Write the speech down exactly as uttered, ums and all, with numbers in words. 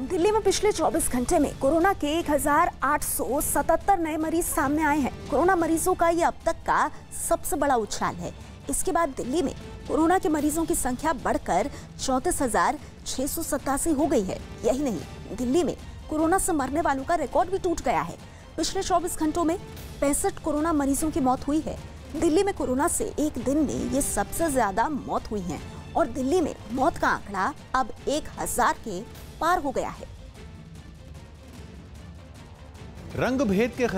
दिल्ली में पिछले चौबीस घंटे में कोरोना के एक हज़ार आठ सौ सतहत्तर नए मरीज सामने आए हैं। कोरोना मरीजों का ये अब तक का सबसे बड़ा उछाल है। इसके बाद दिल्ली में कोरोना के मरीजों की संख्या बढ़कर चौंतीस हजार छह सौ सतासी हो गई है। यही नहीं, दिल्ली में कोरोना से मरने वालों का रिकॉर्ड भी टूट गया है। पिछले चौबीस घंटों में पैंसठ कोरोना मरीजों की मौत हुई है। दिल्ली में कोरोना से एक दिन में ये सबसे ज्यादा मौत हुई है और दिल्ली में मौत का आंकड़ा अब एक हजार के पार हो गया है। रंग भेद के